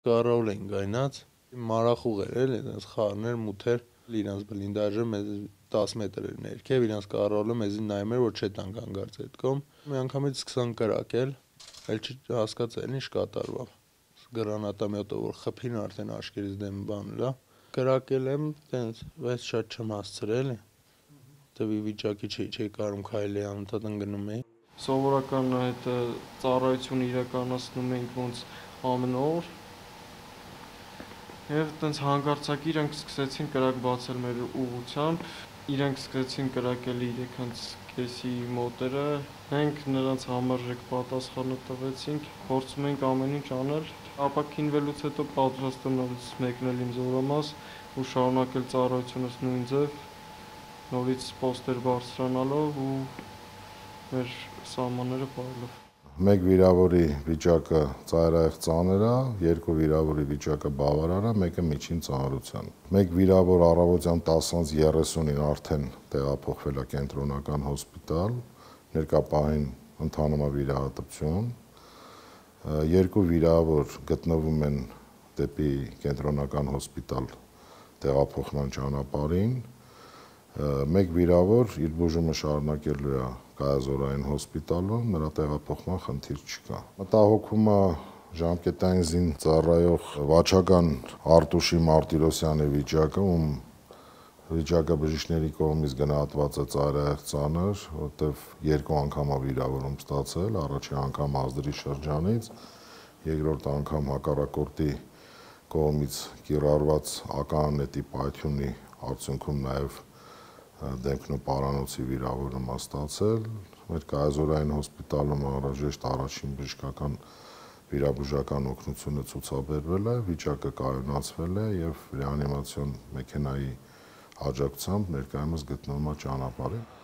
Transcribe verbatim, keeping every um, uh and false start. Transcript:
Կարոլ են գայնած, մարախուղ էր էլի, այնպես խառներ, մութեր, իրանց բլինդաժը մեզ տասը մետր էր ներքև, իրանց կարոլը մեզին նայում էր, որ չետանք հանգարց այդ կողմ։ Մի անգամից սկսան կրակել, էլ չհասկացա ինչ կատարվավ։ Գրանատամյոտով որ խփին արդեն աչքերից դեմ բան լա։ Կրակել եմ, տենց, բայց շատ չեմ հասցրել։ Տվի վիճակի չի, չի կարում քայլի անընդհատ ընկնում էի։ Սովորական այդ ծառայություն իրականացնում էինք ոնց ամեն օր։ Եվ տենց հանկարծակի իրենք սկսեցին կրակ բացել մեր ուղղությամբ, իրենք սկսեցին կրակել երեքանց կեսի մոտերը, մենք նրանց համարժեք պատասխանը տվեցինք, փորձում ենք ամեն ինչ անել, ապաքինվելուց հետո պատրաստ եմ նորից մեկնել իմ զորամաս ու շարունակել ծառայությունս նույն ձև, նորից պոստեր բարձրանալով ու մեր սահմանները պահելով։ Մեկ վիրավորի վիճակը ծայրահեղ ծանր է, երկու վիրավորի վիճակը բավարար է, մեկը միջին ծանրության։ Մեկ վիրավոր առավոտյան տասը երեսունին արդեն տեղափոխվել է կենտրոնական հոսպիտալ, ներկա պահին ընթանում է վիրահատություն։ Երկու վիրավոր գտնվում են դեպի կենտրոնական հոսպիտալ տեղափոխման ճանապարհին։ Մեկ վիրավոր իր բուժումը շարունակելու է կայազորային հոսպիտալում, նրա տեղափոխման խնդիր չկա։ Մտահոգումը ժամկետային զին ծառայող վաչական Արտուշի Մարտիրոսյանի վիճակը, ում վիճակը բժիշկների կողմից գնահատված է ծայրահեղ ծանր, որտեղ երկու անգամ է վիրավորում ստացել, առաջին անգամ ազդրի շրջանից, երկրորդ անգամ հակառակորդի կողմից կիրառված ականանետի պայթյունի արդյունքում նաև դեմքն ու պարանոցի վիրավորում է ստացել։ Մեր կայազորային հոսպիտալում անհրաժեշտ առաջին բժշկական վիրաբուժական օգնությունը ցուցաբերվել է, վիճակը կայունացվել է եւ ռեանիմացիոն մեքենայի աջակցությամբ ներկայումս գտնվում է ճանապարհին։